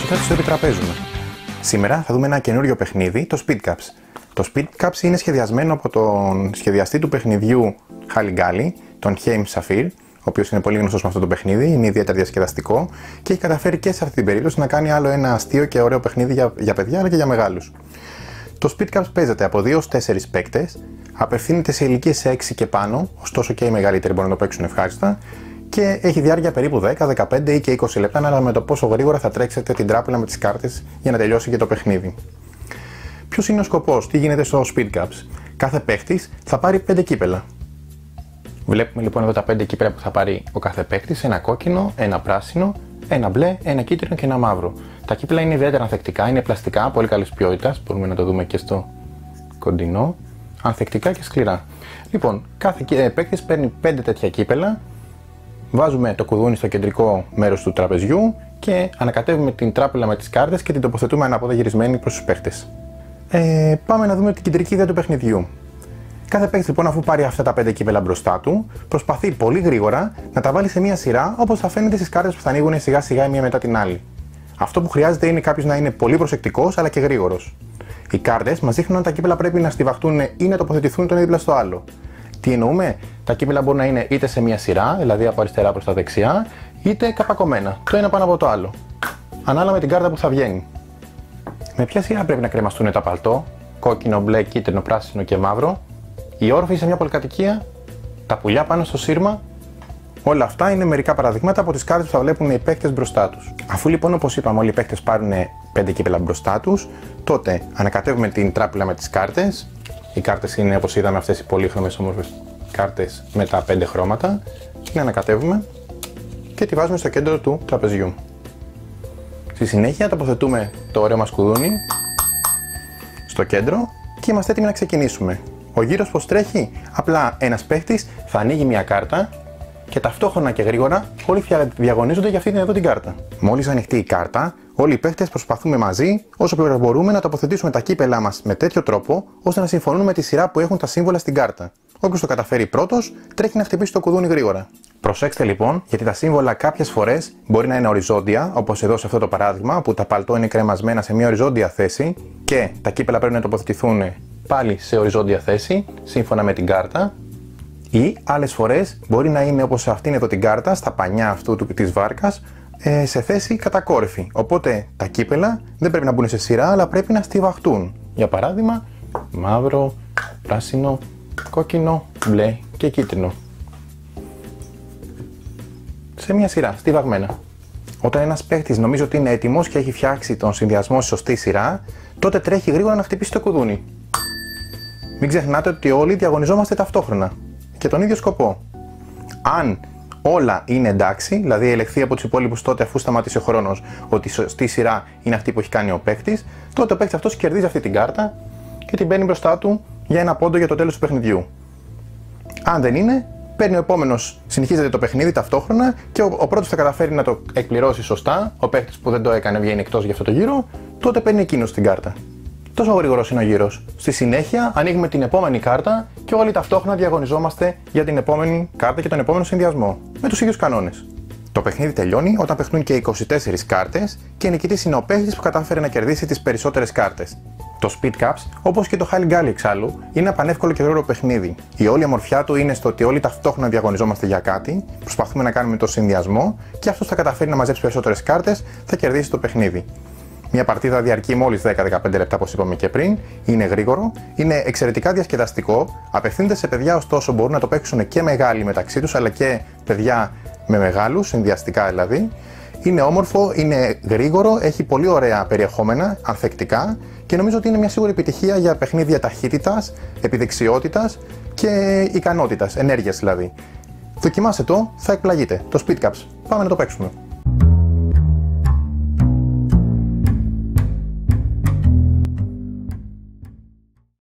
και θα τους το επιτραπέζουμε. Σήμερα θα δούμε ένα καινούριο παιχνίδι, το Speedcaps. Το Speedcaps είναι σχεδιασμένο από τον σχεδιαστή του παιχνιδιού Halligalli, τον Haim Safir, ο οποίος είναι πολύ γνωστός με αυτό το παιχνίδι, είναι ιδιαίτερα διασκεδαστικό και έχει καταφέρει και σε αυτή την περίπτωση να κάνει άλλο ένα αστείο και ωραίο παιχνίδι για παιδιά αλλά και για μεγάλους. Το Speedcaps παίζεται από 2 ως 4 παίκτες, απευθύνεται σε ηλικίες 6 και πάνω, ωστόσο και οι μεγαλύτεροι μπορούν να το παίξουν ευχάριστα, και έχει διάρκεια περίπου 10, 15 ή και 20 λεπτά, ανάλογα με το πόσο γρήγορα θα τρέξετε την τράπουλα με τις κάρτες για να τελειώσει και το παιχνίδι. Ποιος είναι ο σκοπός, τι γίνεται στο Speedcaps? Κάθε παίκτης θα πάρει 5 κύπελα. Βλέπουμε λοιπόν εδώ τα 5 κύπελα που θα πάρει ο κάθε παίκτης: ένα κόκκινο, ένα πράσινο, ένα μπλε, ένα κίτρινο και ένα μαύρο. Τα κύπελα είναι ιδιαίτερα ανθεκτικά, είναι πλαστικά, πολύ καλής ποιότητας, μπορούμε να το δούμε και στο κοντινό, ανθεκτικά και σκληρά. Λοιπόν, κάθε παίκτης παίρνει 5 τέτοια κύπελα, βάζουμε το κουδούνι στο κεντρικό μέρος του τραπεζιού και ανακατεύουμε την τράπουλα με τις κάρτες και την τοποθετούμε ανάποδα γυρισμένη προς τους παίκτες. Πάμε να δούμε την κεντρική ιδέα του παιχνιδιού. Κάθε παίκτης λοιπόν, αφού πάρει αυτά τα 5 κύπελα μπροστά του, προσπαθεί πολύ γρήγορα να τα βάλει σε μια σειρά όπως θα φαίνεται στις κάρτες που θα ανοίγουν σιγά σιγά η μία μετά την άλλη. Αυτό που χρειάζεται είναι κάποιος να είναι πολύ προσεκτικός αλλά και γρήγορος. Οι κάρτες μας δείχνουν αν τα κύπελα πρέπει να στιβαχτούν ή να τοποθετηθούν το ένα δίπλα στο άλλο. Τι εννοούμε? Τα κύπελα μπορούν να είναι είτε σε μια σειρά, δηλαδή από αριστερά προς τα δεξιά, είτε καπακωμένα, το ένα πάνω από το άλλο, ανάλογα με την κάρτα που θα βγαίνει. Με ποια σειρά πρέπει να κρεμαστούν τα παλτό? Κόκκινο, μπλε, κίτρινο, πράσινο και μαύρο. Οι όροφοι σε μια πολυκατοικία, τα πουλιά πάνω στο σύρμα. Όλα αυτά είναι μερικά παραδείγματα από τις κάρτες που θα βλέπουν οι παίκτες μπροστά τους. Αφού λοιπόν, όπως είπαμε, όλοι οι παίκτες πάρουν 5 κύπελα μπροστά τους, τότε ανακατεύουμε την τράπουλα με τις κάρτες. Οι κάρτες είναι, όπως είδαμε, αυτές οι πολύχρωμες όμορφες κάρτες με τα 5 χρώματα. Την ανακατεύουμε και τη βάζουμε στο κέντρο του τραπεζιού. Στη συνέχεια τοποθετούμε το ωραίο μας κουδούνι στο κέντρο και είμαστε έτοιμοι να ξεκινήσουμε. Ο γύρος πως τρέχει? Απλά ένας παίκτης θα ανοίγει μια κάρτα και ταυτόχρονα και γρήγορα όλοι διαγωνίζονται για αυτή την εδώ την κάρτα. Μόλις ανοιχτεί η κάρτα, όλοι οι παίκτες προσπαθούμε μαζί όσο πιο μπορούμε να τοποθετήσουμε τα κύπελά μας με τέτοιο τρόπο ώστε να συμφωνούν με τη σειρά που έχουν τα σύμβολα στην κάρτα. Όποιος το καταφέρει πρώτος τρέχει να χτυπήσει το κουδούνι γρήγορα. Προσέξτε λοιπόν, γιατί τα σύμβολα κάποιες φορές μπορεί να είναι οριζόντια, όπως εδώ σε αυτό το παράδειγμα που τα παλτό είναι κρεμασμένα σε μια οριζόντια θέση και τα κύπελα πρέπει να τοποθετηθούν πάλι σε οριζόντια θέση σύμφωνα με την κάρτα. Ή άλλες φορές μπορεί να είναι όπως αυτήν εδώ την κάρτα, στα πανιά αυτού της βάρκας, σε θέση κατακόρυφη. Οπότε τα κύπελα δεν πρέπει να μπουν σε σειρά, αλλά πρέπει να στιβαχτούν. Για παράδειγμα, μαύρο, πράσινο, κόκκινο, μπλε και κίτρινο. Σε μια σειρά, στιβαγμένα. Όταν ένας παίκτης νομίζει ότι είναι έτοιμος και έχει φτιάξει τον συνδυασμό στη σωστή σειρά, τότε τρέχει γρήγορα να χτυπήσει το κουδούνι. Μην ξεχνάτε ότι όλοι διαγωνιζόμαστε ταυτόχρονα και τον ίδιο σκοπό. Αν όλα είναι εντάξει, δηλαδή ελεγχθεί από τους υπόλοιπους τότε αφού σταματήσει ο χρόνος ότι η σωστή σειρά είναι αυτή που έχει κάνει ο παίκτης, τότε ο παίκτης αυτός κερδίζει αυτή την κάρτα και την παίρνει μπροστά του για ένα πόντο για το τέλος του παιχνιδιού. Αν δεν είναι, παίρνει ο επόμενος, συνεχίζεται το παιχνίδι ταυτόχρονα και ο πρώτος θα καταφέρει να το εκπληρώσει σωστά, ο παίκτης που δεν το έκανε βγαίνει εκτός για αυτό το γύρο, τότε παίρνει εκείνος την κάρτα. Τόσο γρήγορος είναι ο γύρος. Στη συνέχεια ανοίγουμε την επόμενη κάρτα και όλοι ταυτόχρονα διαγωνιζόμαστε για την επόμενη κάρτα και τον επόμενο συνδυασμό. Με τους ίδιους κανόνες. Το παιχνίδι τελειώνει όταν παιχνούν και 24 κάρτες και νικητής είναι ο παίκτης που κατάφερε να κερδίσει τις περισσότερες κάρτες. Το Speedcaps, όπως και το Halligalli εξάλλου, είναι ένα πανεύκολο και γρήγορο παιχνίδι. Η όλη αμορφιά του είναι στο ότι όλοι ταυτόχρονα διαγωνιζόμαστε για κάτι, προσπαθούμε να κάνουμε το συνδυασμό και αυτός θα καταφέρει να μαζέψει περισσότερες κάρτες, θα κερδίσει το παιχνίδι. Μια παρτίδα διαρκεί μόλις 10-15 λεπτά, όπως είπαμε και πριν, είναι γρήγορο, είναι εξαιρετικά διασκεδαστικό, απευθύνεται σε παιδιά ωστόσο μπορούν να το παίξουν και μεγάλοι μεταξύ τους, αλλά και παιδιά με μεγάλους, συνδυαστικά δηλαδή. Είναι όμορφο, είναι γρήγορο, έχει πολύ ωραία περιεχόμενα, ανθεκτικά και νομίζω ότι είναι μια σίγουρη επιτυχία για παιχνίδια ταχύτητας, επιδεξιότητας και ικανότητας, ενέργειας δηλαδή. Δοκιμάστε το, θα εκπλαγείτε. Το Speedcaps. Πάμε να το παίξουμε.